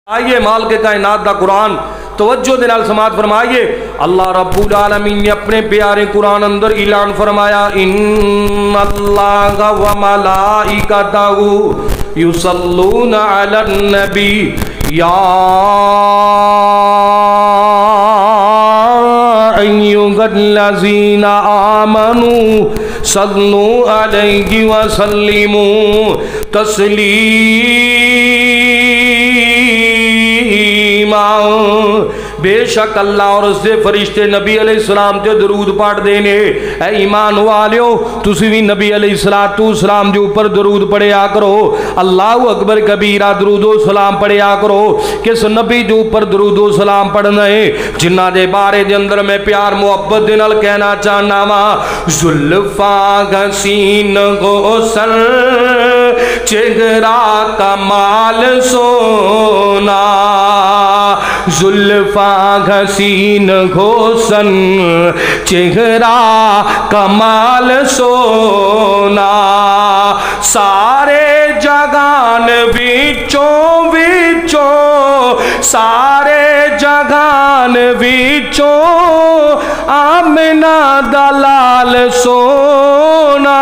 आइए माल के कायनात दा कुरान तवज्जो दे नाल समात फरमाइए। अल्लाह रब्बुल आलमीन ने अपने प्यारे कुरान अंदर ऐलान फरमाया, इन्नल्लाहा व मलाइकतहू युसल्लूना अलन नबी या अय्युहल्लज़ीना आमनू सल्लू अलैहि व सल्लिमू तस्लीमा। बेशक अल्लाह और उसके फरिश्ते नबी अलैहिस्सलाम ते दरूद पढ़ देने। ऐ ईमान वालियो तुसी भी नबी अलैहिस्सलाम के ऊपर दरूद पढ़िया करो। अल्लाह अकबर कबीरा दरूदो सलाम पढ़िया करो। किस नबी के ऊपर दरूदो सलाम पढ़ना है जिन्ना दे बारे दे अंदर मैं प्यार मुहब्बत दे नाल कहना चाहना वा। जुल्फा हसीन गोसल चेहरा कमाल सोना, जुल्फा हसीन घोसन चेहरा कमाल सोना। सारे जगान विचों विचों, सारे जगान विचों आमना दलाल सोना।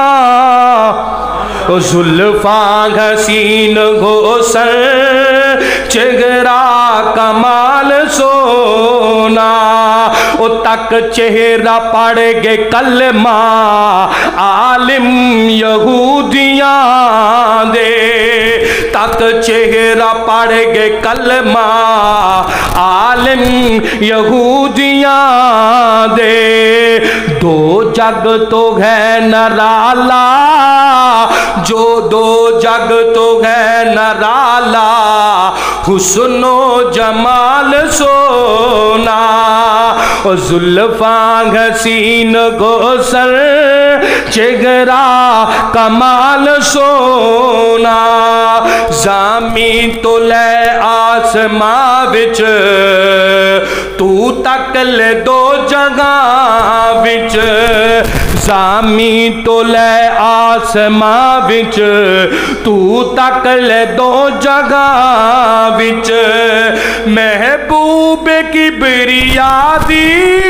जुल्फा हसीन घोसन चेहरा कमाल सोना। ओ तक चेहरा पढ़ गे कलमा आलिम यहूदियां दे, तक चेहरा पढ़ गे कलमा आलिम यहूदियां दे। दो जग तो है नराला, जो दो जग तो है नराला, हुस्नो जमाल सोना। और जुल्फा हसीन गोसल चेहरा कमाल सोना। जामी तो ले आसमां विच, तू तक ले दो जगह विच। जामी तो ले आसमां विच, तू तक ले दो जगह विच। महबूब किबरिया दी,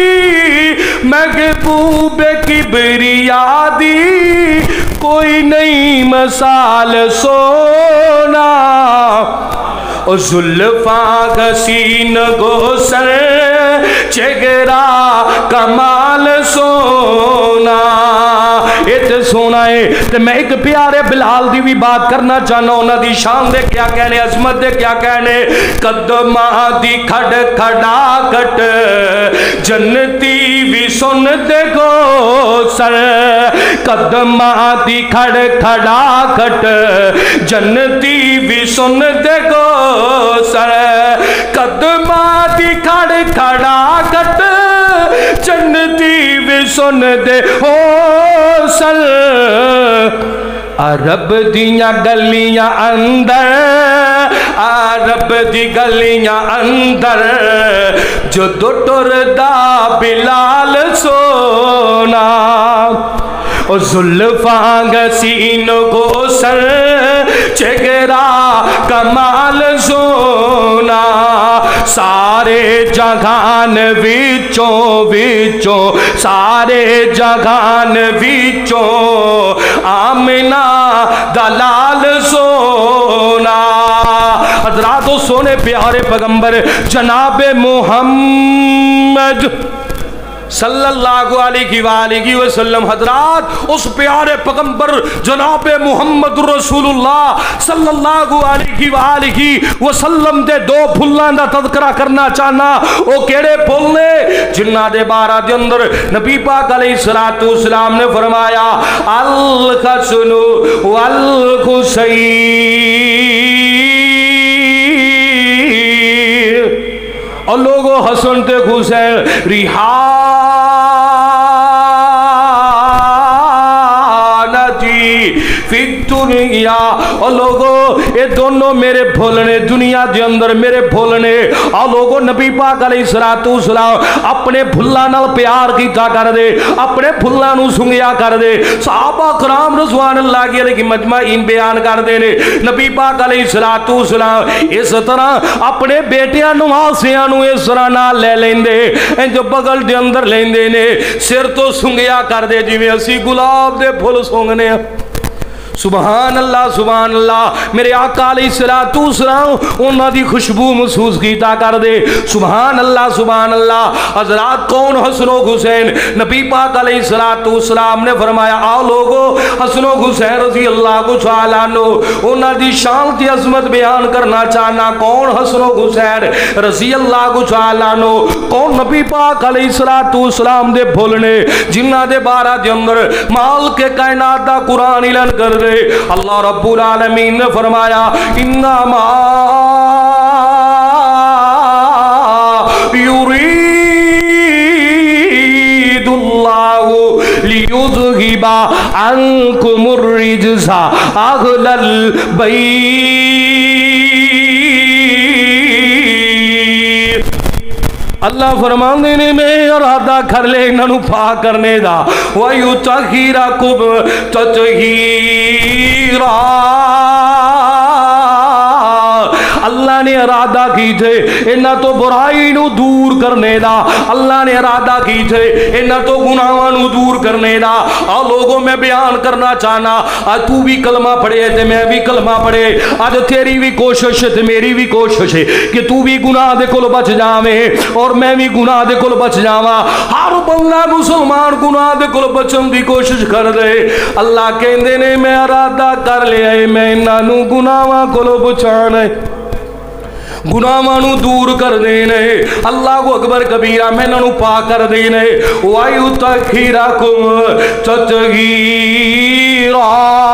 महबूब किबरिया दी कोई नहीं मसाल सोना। और जुल्फा हसीन गोसल चेहरा कमाल सोना। इतने सोना है तो मैं एक प्यारे बिलाल की भी बात करना चाहना। उन्होंने शान दे क्या कहने, अजमत दे क्या कहने। कदमा दी खड़ खड़ाकट जन्नती भी सुन देखो सर। कदमा दी खड़ खड़ाकट जन्नती भी सुन देखो सर। कदमा दी खड़ खड़ाकट जन्नती भी सुन दे हो सर। अरब दियां गलियां अंदर, अरब दी गलियां अंदर जो दो टुरदा बिलाल सोना। और जुल्फा हसीन गोसल चेहरा कमाल सोना। सारे जगान विचों विचों, सारे जगान विचों आमना दलाल सोना। हज़रात सोने प्यारे पैगंबर जनाबे मोहम्मद सल्लल्लाहु अलैहि वसल्लम, हजरात उस प्यारे पैगंबर जनाबे मुहम्मद रसूलुल्लाह सल्लल्लाहु अलैहि वसल्लम दे दो फुल्लां दा तज़किरा करना चाहना। वो केड़े फुल ने जिन्हां दे बारे दे अंदर नबी पाक अलैहिस्सलातु वस्सलाम ने फरमाया, अल हसन वल हुसैन। और लोगों हसन ते हुसैन रिहानती फिद दुनिया। और लोगो ये दोनों मेरे फुल ने दुनिया के अंदर मेरे फुल ने। और लोगो नबी पाक अलैहिस्सलातु वस्सलाम अपने फुल्लां नाल प्यार कीता कर दे, अपने फुल्लां नूं सुंघिया कर दे। सहाबा कराम रज़वानुल्लाह अलैहि मजमाइन बयान करते ने नबी पाक अलैहिस्सलातु वस्सलाम इस तरह अपने बेटियां नवासियां नूं इस तरह नाल ले लेंदे, इंज बगल दे अंदर लेंदे ने, सिर तो सुंघिया कर दे जिवें असी गुलाब दे फुल सुंघने। सुभान अल्लाह सुभान अल्लाह। मेरे आका अलैहिस्सलातु वस्सलाम उन्हां दी खुशबू महसूस कीता कर दे। सुभान अल्लाह सुभान अल्लाह। हज़रात कौन हसनो हुसैन? नबी पाक अलैहिस्सलातु वस्सलाम ने फरमाया आओ लोगो हसनो हुसैन रज़ी अल्लाह तआला अन्हु उन्हां दी शान दी अज़मत बयान करना चाहना। कौन हसनो हुसैन रज़ी अल्लाह तआला अन्हु? कौन नबी पाक अलैहिस्सलातु वस्सलाम दे फुल ने जिन्हां दे बारे दे अंदर माल के कायनात दा कुरान ऐलान कर अल्लाह रब्बुल आलमीन ने फरमाया इन्नमा युरीदुल्लाहु लियुज़हिबा अन्कुमुर रिज्सा अहलल बैत। अल्लाह फरमाते ने मैं इरादा कर ले इन्हों पाक करने का। वायु तहीरा कुब तहीरा अल्लाह ने इरादा की थे इन्हों तो बुराई नू दूर करने का। अल्लाह ने इरादा की थे इन्हों तो गुनाहां नू दूर करने का। आ लोगों मैं बयान करना चाहना आज तू भी कलमा पढ़े ते मैं भी कलमा पढ़े। आज तेरी भी कोशिश ते मेरी भी कोशिश है कि तू भी गुनाह दे कोल बच जावे और मैं भी गुनाह दे कोल बच जावा। हर बंदा मुसलमान गुनाह दे कोल बचन की कोशिश कर दे। अल्लाह कहंदे ने मैं इरादा कर लिया मैं इन्हां गुनाहां कोलों बचाना है, गुनाहां नूं दूर कर देने। अल्लाह अकबर कबीरा मैं इन्हां नूं पाक कर देने। वायु तखीराकुम ततहीरा।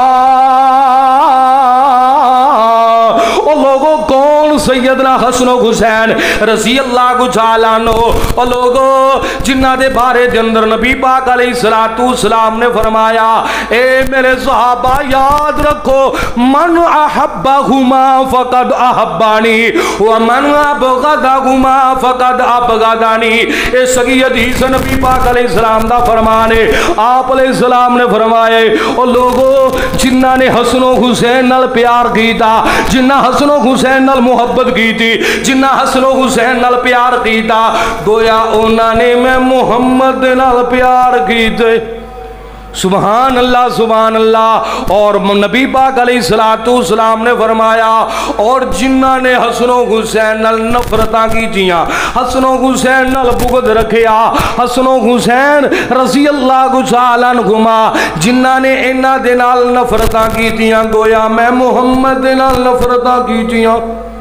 लोगों कौन सैयदना हसन हुसैन रज़ी अल्लाह तआला अन्हु और लोगों जिन्हां दे बारे दे अंदर नबी पाक अलैहिस्सलातु वस्सलाम ने फरमाया ए मेरे सहाबा याद रखो मन अहब्बहुमा फकद अहब्बानी व मन अबगदहुमा फकद अबगदानी। ए सही हदीस नबी पाक अलैहिस्सलाम दा फरमान है। आप अलैहिस्सलाम ने फरमाया ओ लोगों जिन्हां ने हसन हुसैन नाल प्यार कीता, जिन्हां हसन हुसैन नाल मुहब्बत की थी, जिन्ना हसन हुसैन नाल प्यार कीता गोया उन्होंने मैं मुहम्मद नाल प्यार कीते। सुभान अल्लाह सुभान अल्लाह। और नबी पाक अलैहिस्सलातु वस्सलाम ने फरमाया और जिन्ना ने हसन हुसैन नाल नफरतां कीतियां, हसन हुसैन नाल बुगद रखिया, हसन हुसैन रज़ी अल्लाह तआला अन्हुमा जिन्ना ने इन्हां दे नाल नफरतां कीतियां गोया मैं मुहम्मद दे नाल नफरतां कीतियां।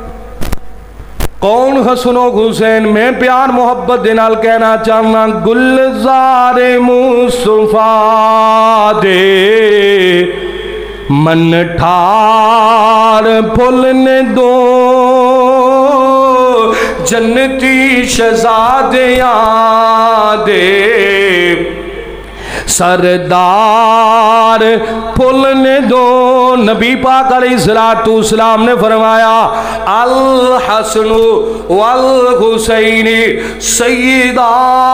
कौन हसनो हुसैन? मैं प्यार मोहब्बत दे नाल कहना चाहना गुलज़ारे मुस्तफा दे मन ठार फुल ने दो जन्नती शहज़ादियां दे सरदार फुल ने दो। नबी पाक अलैहिस्सलातु वस्सलाम ने फरमाया अल हसनु वल हुसैनी सय्यदा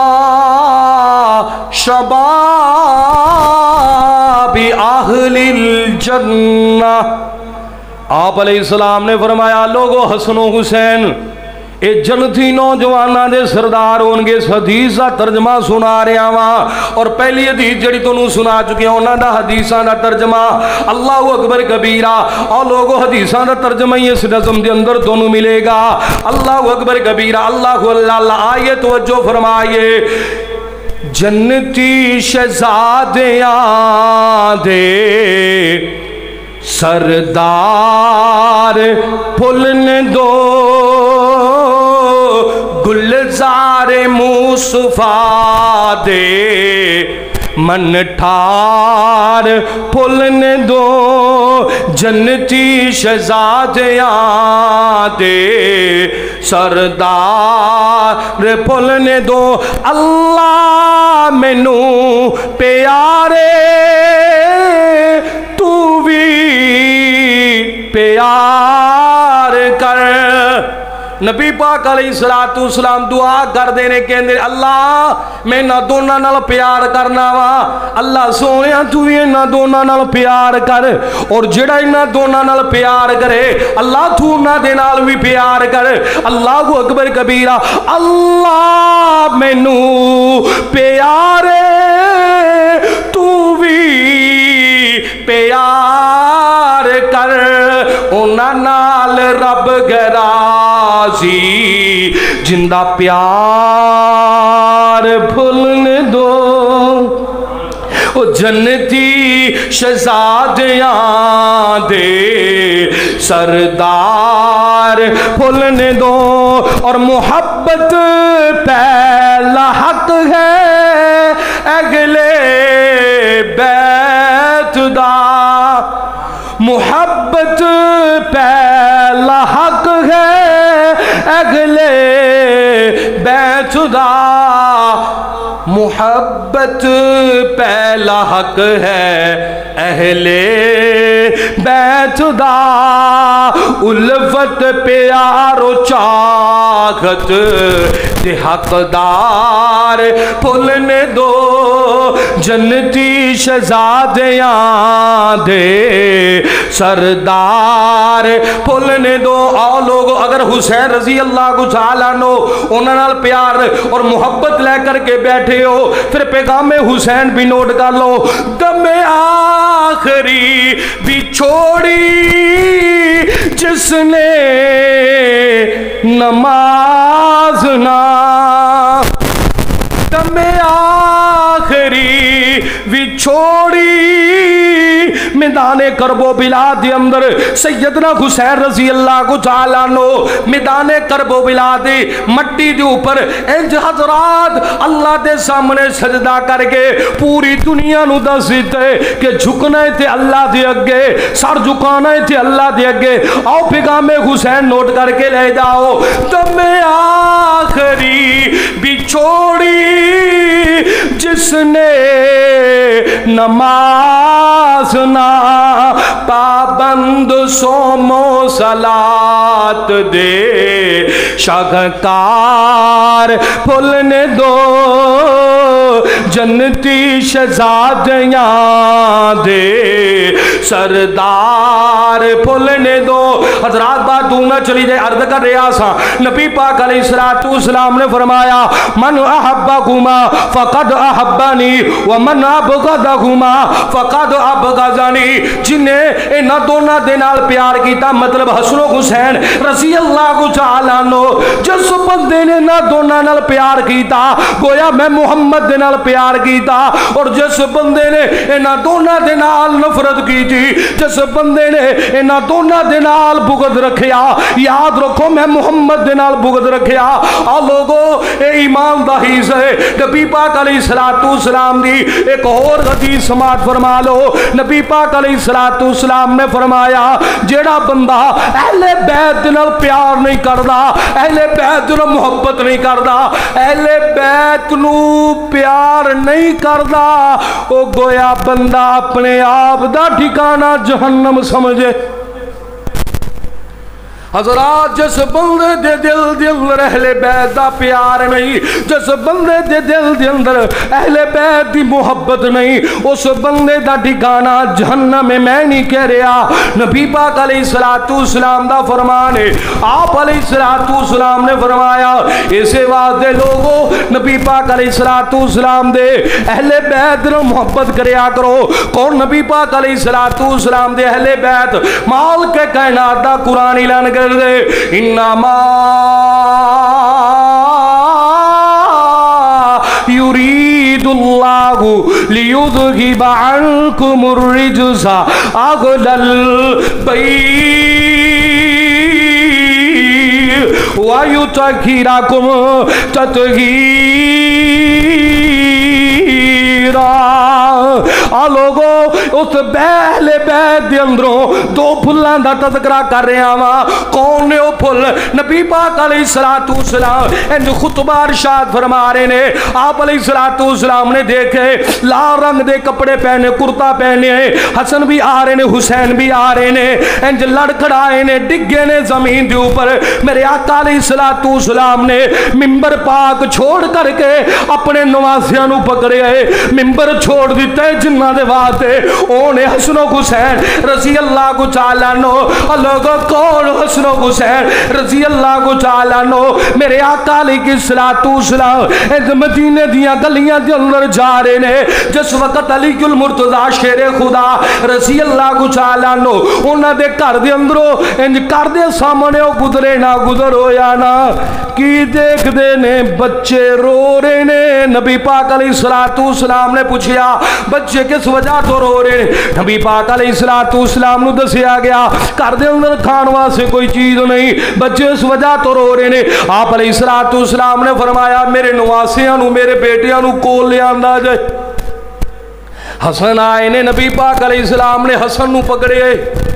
शबाबी अहलिल जन्नह। आप अलैहिस्सलाम ने फरमाया लोगो हसन हुसैन ये जन्नती नौजवानों के सरदार होंगे। इस हदीस का तर्जमा सुना रहा वा और पहली हदीस जी तुहानूं सुना चुकी उन्होंने हदीसा का तर्जमा अल्लाह अकबर कबीरा और लोगों हदीसा का तर्जमा ही इस नज़म के अंदर तुहानूं मिलेगा। अल्लाह अकबर कबीरा अल्लाह अल्लाह आइए तवज्जो फरमाइए। जन्नती शहज़ादियां दे सरदार फुल ने दो गुलज़ारे मुस्तफा दे मन ठार फुल ने दो जन्नती शहज़ादियां दे सरदार फुल ने दो। अल्लाह मैनू प्यारे तू भी प्यार कर। नबी पाक अलैहिस्सलाम दुआ करते ने, कहते अल्लाह मैं इन्हां दोनों नाल प्यार करना वा, अल्लाह सोने तू भी इन्हां दोनों नाल प्यार कर, और जिहड़ा इन्हां दोनों नाल प्यार करे अल्लाह तू उन्हां दे नाल भी प्यार कर। अल्लाहु अकबर कबीरा। अल्लाह मैनू प्यारे तू भी प्यार कर, उन्हां नाल रब गराजी जिंदा प्यार भुलने दो। ओ जन्नती शहजादियां दे सरदार भुलने दो, और मोहब्बत पहला हक है अगले बैत दा। मोहब्बत पहला हक है अगले बैत दा। मोहब्बत पहला हक है अहले बैत दा। उल्फत प्यारो चाहत दे हकदार भुलने दो, जन्नती शहजादियां दे सरदार भुलने दो। आओ लोग, अगर हुसैन रजी अल्लाह तआला अन्हु उन्हां नाल प्यार और मोहब्बत लेकर के बैठे हो, फिर पैगामे हुसैन भी नोट कर लो। दमे आखिरी भी छोड़ी जिसने नमाज ना, दमे आखिरी भी छोड़ी मैदाने करबो बिलाद के अंदर सैयदना हुसैन रजी अल्लाह तआला अन्हु मैदाने करबो बिलाद मट्टी के ऊपर इंज हजरात अल्लाह के सामने सजदा करके पूरी दुनिया नू दस दिते कि झुकना है ते अल्लाह दे अगे, सर झुकाना है ते अल्लाह दे अगे। आओ पैगामे हुसैन नोट करके ले जाओ। दमे आखिरी भी छोड़ी जिसने नमाज ना, पाबंद सोमो सलात दे शाहकार भुलने दो, जन्नती शहजादियां दे सरदार भुलने दो। हजरात बात तू ना चली जाए, अर्ज कर रहा सा नबी पाक अलैहिस्सलाम ने फरमाया मन अहब्बकुमा फकद अहब्बनी व मन अबगदकुमा फकद अबगदनी। जिन्हें इन्हां दोनों दे नाल प्यार किया, मतलब हसन हुसैन रज़ी अल्लाह तआला अन्हु, जिस बंदे ने इन्हां दोनों नाल प्यार किया गोया मैं मुहम्मद दे नाल प्यार किया, और जिस बंदे ने इन्हां दोनों दे नाल नफरत की थी, जिस बंदे ने इन्हां दोनों दे नाल बुगद रखिया, याद रखो मैं मुहम्मद दे नाल बुगद रखिया। आ लोगो ए ईमान दा हिस्सा है। नबी पाक अलैहिस्सलाम दी एक और हदीस समात फरमा लो। नबी पाक अलैहिस्सलाम ने फरमाया जेड़ा बंदा अहले बैत दे नाल प्यार नहीं करदा, अहले बैत दे नाल मोहब्बत नहीं करदा, अहले बैत नू प्यार नहीं करदा, ओ गोया बंदा अपने आप दा ठिकाना जहन्नम समझे। हजरात जिस बंदे दे दिल दे अंदर अहले बैत दा प्यार नहीं, जिस बंदे दे दिल दे अंदर अहले बैत दी मोहब्बत नहीं, उस बंदे दा ठिकाना जहन्नम में। मैं नहीं कह रहा, नबी पाक अलैहिस्सलाम दा फरमान है। आप अलैहिस्सलाम ने फरमाया इसे वास्ते लोगों नबी पाक अलैहिस्सलाम दे अहले बैत नाल मोहब्बत करया करो। कौन नबी पाक अलैहिस्सलाम दे अहले बैत? माल के कायनात दा कुरान ऐलान कर दे इन्नमा युरीदुल्लाहु लियुज़हिबा अन्कुमुर रिज्सा अहलल बैत व युतहिराकुम तत्हीरा। आ लोगो उस बहले बैद दे अंदरों दो फुल्लां दा तज़किरा कर रहा वा। कौन ने वो फुल? नबी पाक अलैहिस्सलातु वस्सलाम इंज खुतबा इरशाद फरमा रहे ने। आप अलैहिस्सलातु वस्सलाम ने देखे लाल रंग दे कपड़े पहने, कुर्ता पहने, हसन भी आ रहे ने, हुसैन भी आ रहे ने, इंज लड़खड़ाए ने, डिगे ने जमीन के ऊपर। मेरे आका अलैहिस्सलातु वस्सलाम ने मिंबर पाक छोड़ करके अपने नवासियां नू पकड़े, मिंबर छोड़ दिते जिन्ना दे वास्ते ओने हसनो हुसैन रज़ी अल्लाह तआला अन्हु। लोगों कौन हसनो हुसैन रज़ी अल्लाह तआला अन्हु? मेरे आका अलैहिस्सलातु वस्सलाम इस मदीने दियां गलियां दे अंदर जा रहे ने जिस वक्त अलीउल मुर्तज़ा शेरे खुदा रज़ी अल्लाह तआला अन्हु उन्हां दे घर दे अंदरों इंज घर दे सामने ओ गुजरे ना गुजर होया ना की देखदे ने बच्चे रो रहे ने। नबी पाक अलैहिस्सलातु वस्सलाम ने पूछा बच्चे किस वजह तो रो रहे ने? नबी पाक अलैहिस्सलातु वस्सलाम नू दसिया गया घर दे अंदर खाण वास्ते कोई चीज नहीं, बच्चे इस वजह तो रो रहे ने। आप अलैहिस्सलातु वस्सलाम ने फरमाया मेरे नवासियां नू मेरे बेटियां नू कोल ले आंदा जाए। हसन आए ने, नबी पाक अलैहिस्सलाम ने हसन नू पकड़े,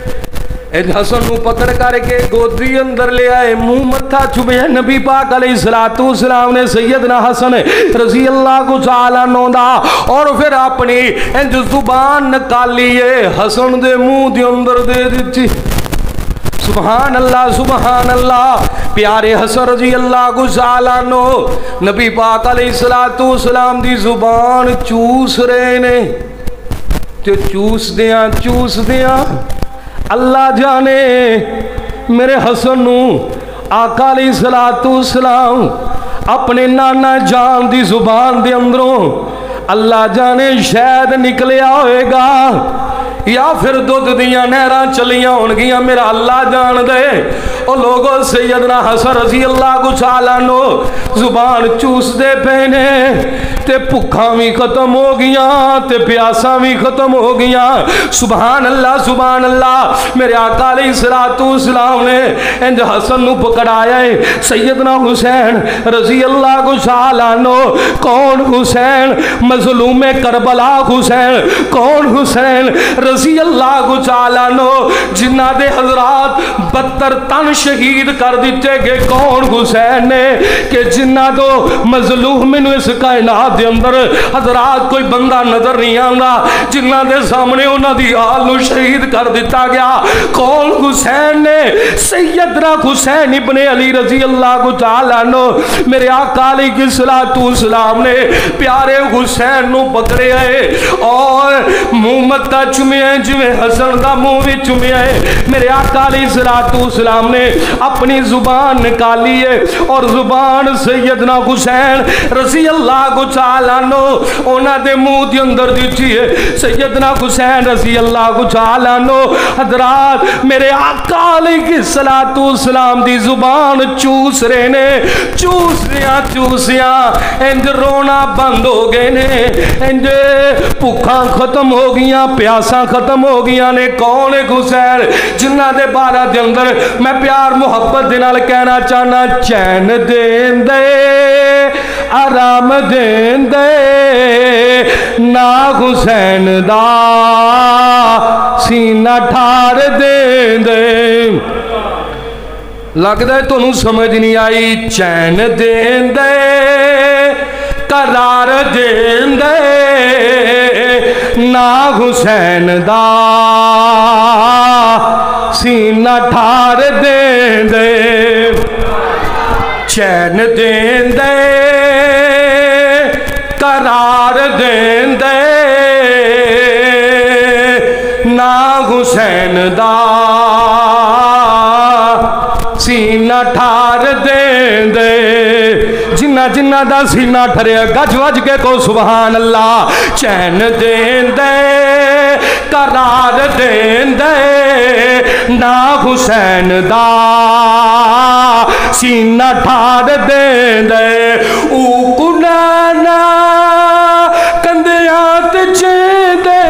हसन नू पकड़ करके गोदी अंदर ले आए, मुंह मत्था चुमिया। नबी पाक अलैहिस्सलातु वस्सलाम ने सैयदना हसन रज़ी अल्लाह तआला अन्हु दा और फिर अपनी इंज जुबान निकाली हसन दे मुंह दे अंदर दे दी। सुभान अल्लाह सुभान अल्लाह। प्यारे हसन रज़ी अल्लाह तआला अन्हु नबी पाक अलैहिस्सलातु वस्सलाम दी जुबान चूस रहे ने ते चूस दिया अल्लाह जाने मेरे हसन नू आका अलैहिस्सलातु वस्सलाम अपने नाना जान दी जुबान दे अंदरों अल्लाह जाने शायद निकलिया होएगा या फिर दुध दियां नहरां चलियां होणगियां, मेरा अल्लाह जान दे। ओ लोगो सैयदना हसन रज़ी अल्लाह तआला अन्हु जुबान चूसदे पे ने ते भुखा भी खत्म हो गया ते प्यासा भी खत्म हो गया। सुभान अल्लाह सुभान अल्लाह। मेरे आका अलैहिस्सलातु वस्सलाम ने इंज हसन नू पकड़ाया है। सैयदना हुसैन रज़ी अल्लाह तआला अन्हु, कौन हुसैन? मज़लूम करबला हुसैन। कौन हुसैन रज़ी अल्लाह तआला अन्हु जिन्हां दे हज़रात 72 तन शहीद कर दिते गए। कौन हुसैन ने कि जिन्हां दो मज़लूम मैनू इस कायनात दे अंदर हज़रात कोई बंदा नजर नहीं आता जिन्हां दे सामने उन्हां दी आल नू शहीद कर दिता गया। कौन हुसैन ने? सैयदना हुसैन इब्ने अली रज़ी अल्लाह तआला अन्हु। मेरे आका अलैहिस्सलातु वस्सलाम ने प्यारे हुसैन नू पकड़े है और मुंह मत्था चुमिया जिवें हसन दा मुंह भी चुमिया है। मेरे आका अलैहिस्सलातु वस्सलाम ने अपनी जुबान निकाली है और जुबान सैयदना हुसैन रज़ी अल्लाह तआला अन्हु उन्हां दे मुंह दे अंदर दिती है। सैयदना हुसैन रज़ी अल्लाह तआला अन्हु हज़रात मेरे आका अलैहिस्सलातु वस्सलाम दी जुबान चूस रहे ने। चूसिया इंज रोना बंद हो गए ने, इंज भुखा खत्म हो गई, प्यासा खत्म हो गई ने। कौन है हुसैन जिन्हां दे बारे दे अंदर मैं प्यार मुहब्बत दे नाल कहना चाहना चैन देन दे आराम देन दे ना हुसैन दा सीना ठार देन दे। लगता है तुहानू समझ नहीं आई। चैन देन दे करार देन दे ना हुसैन दा सीना ठार then they. Chain then they करार देन दे ना हुसैन दा सीना ठार दें दे। जिन्ना जिन्ना दा सीना ठरिया गज वज के को सुभान अल्लाह। चैन दें दे करार दें दे ना हुसैन दा सीना ठार दें दे। उकुनाना कंदिया ते चेंदे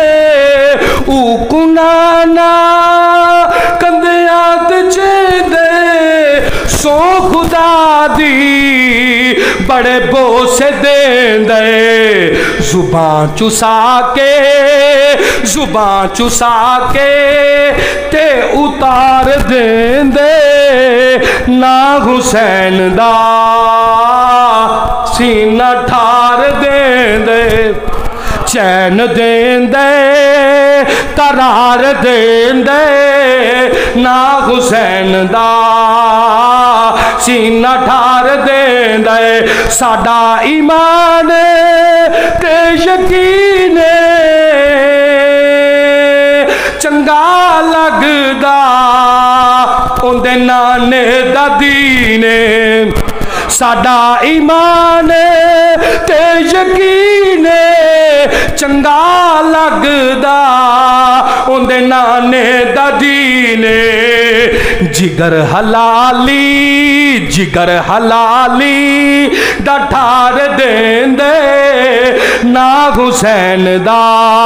उकुनाना कंदिया ते चेंदे सो खुदा दी बड़े बोसे दें दे जुबान चुसा के ते उतार देंदे ना हुसैन दा सीना ठार देंदे चैन देंदे करार देंदे ना हुसैन दा सीना ठार देंदे साडा ईमान ते यकीन चंगा लगदा उंदे नाने दा दीन साडा ईमान ते यकीन चंगा लगदा उंदे नाने दा दीन जिगर हलाली दा ठार देंदे ना हुसैन दा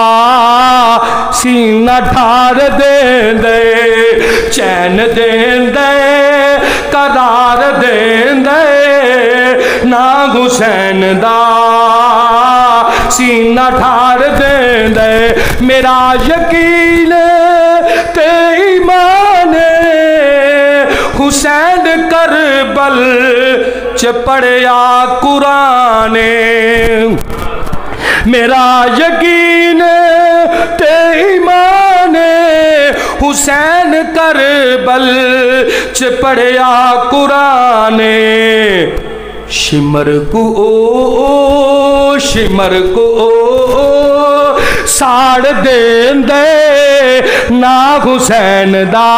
सीना ठार देंदे चैन देंदे करार देंदे ना हुसैन दा सीना ठार देंदे मेरा यकीन ते ईमान हुसैन करबल च पढ़िया कुरान मेरा यकीन ते ईमान हुसैन करबल च पढ़िया कुरान शिमर को साड़ देंदे ना हुसैन दा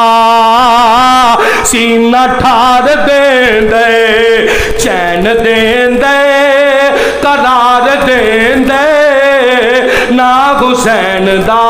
सीना ठार देंदे चैन देंदे करार देंदे ना हुसैन दा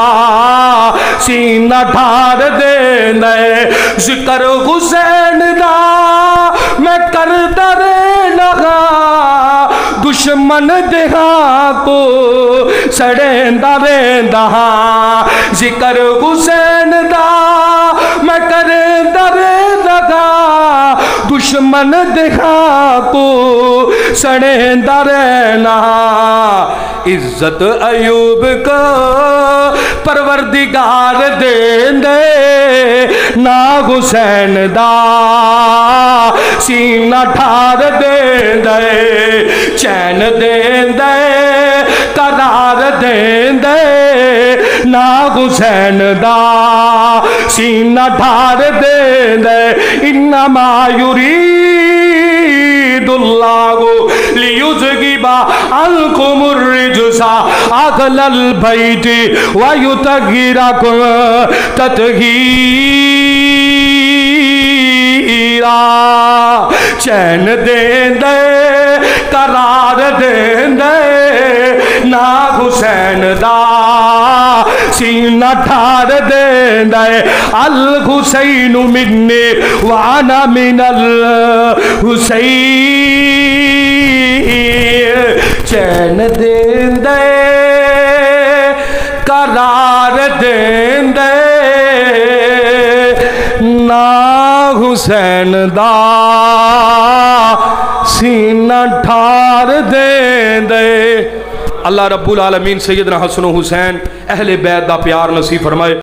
सीना ठार देंदे जिक्र हुसैन दा मैं करदा लगा दुश्मन देहा को सड़ेंदा वेंदा जिक्र हुसैन दा मैं करदा लगा दुश्मन देहा को सड़ेंदा रहना इज्जत अयूब को परवरदिगार देंदे ना हुसैन दा सीना ठार देंदे चैन देंदे करार देंदे ना हुसैन दा सीना ठार देंदे इन्नमा युरीदुल्लाहु लियुज़हिबा अन्कुमुर रिजसा अहलल बैति व युतहिरकुम तत्हीरा चैन देंदे करार देंदे ना हुसैन दा सीना ठार देंदे अल हुसैन मिन्नी व अना मिनल हुसैन चैन देंदे करार देंदे ना हुसैन दा सीना ठार देंदे अल्लाह रब्बुल आलमीन सैयदना हसन हुसैन अहले बैत दा प्यार नसीब फरमाए।